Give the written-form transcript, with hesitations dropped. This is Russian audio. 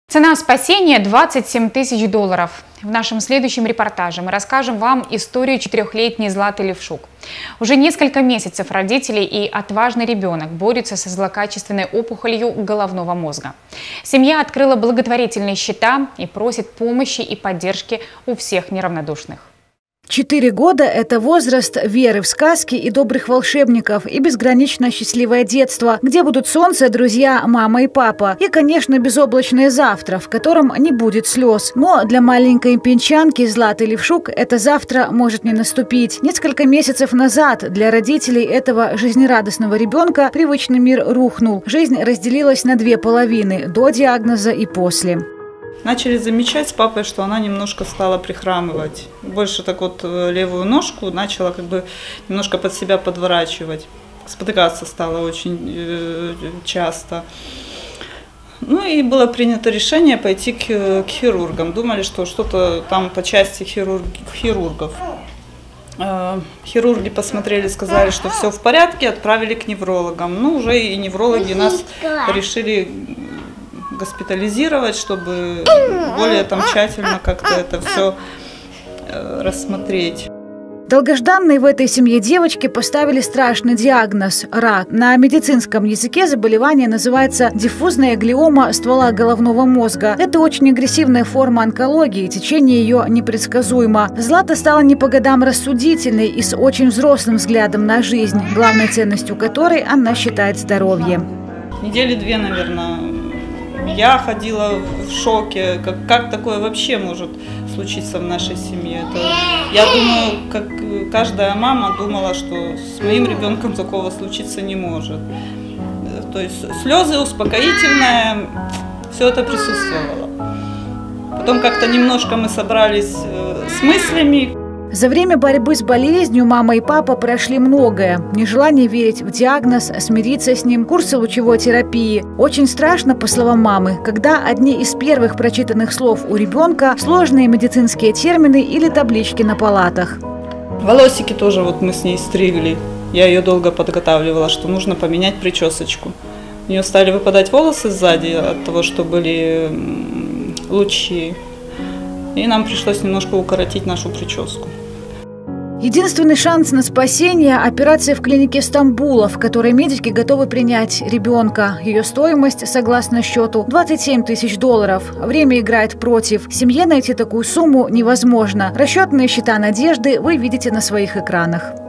Цена спасения – 27 тысяч долларов. В нашем следующем репортаже мы расскажем вам историю 4-летней Златы Левшук. Уже несколько месяцев родители и отважный ребенок борются со злокачественной опухолью головного мозга. Семья открыла благотворительные счета и просит помощи и поддержки у всех неравнодушных. 4 года – это возраст веры в сказки и добрых волшебников и безгранично счастливое детство, где будут солнце, друзья, мама и папа. И, конечно, безоблачное завтра, в котором не будет слез. Но для маленькой пенчанки Златы Левшук это завтра может не наступить. Несколько месяцев назад для родителей этого жизнерадостного ребенка привычный мир рухнул. Жизнь разделилась на 2 половины – до диагноза и после. Начали замечать с папой, что она немножко стала прихрамывать. Больше так вот левую ножку начала как бы немножко под себя подворачивать. Спотыкаться стала очень часто. Ну и было принято решение пойти к хирургам. Думали, что что-то там по части хирургов. Хирурги посмотрели, сказали, что все в порядке, отправили к неврологам. Ну уже и неврологи нас решили госпитализировать, чтобы более там тщательно как-то это все рассмотреть. Долгожданной в этой семье девочке поставили страшный диагноз – рак. На медицинском языке заболевание называется диффузная глиома ствола головного мозга. Это очень агрессивная форма онкологии, течение ее непредсказуемо. Злата стала не по годам рассудительной и с очень взрослым взглядом на жизнь, главной ценностью которой она считает здоровье. Недели 2, наверное, я ходила в шоке, как такое вообще может случиться в нашей семье. Я думаю, как каждая мама думала, что с моим ребенком такого случиться не может. То есть слезы, успокоительное, все это присутствовало. Потом как-то немножко мы собрались с мыслями. За время борьбы с болезнью мама и папа прошли многое. Нежелание верить в диагноз, смириться с ним, курсы лучевой терапии. Очень страшно, по словам мамы, когда одни из первых прочитанных слов у ребенка – сложные медицинские термины или таблички на палатах. Волосики тоже вот мы с ней стригли. Я ее долго подготавливала, что нужно поменять причесочку. У нее стали выпадать волосы сзади от того, что были лучи. И нам пришлось немножко укоротить нашу прическу. Единственный шанс на спасение – операция в клинике Стамбула, в которой медики готовы принять ребенка. Ее стоимость, согласно счету, 27 тысяч долларов. Время играет против. Семье найти такую сумму невозможно. Расчетные счета надежды вы видите на своих экранах.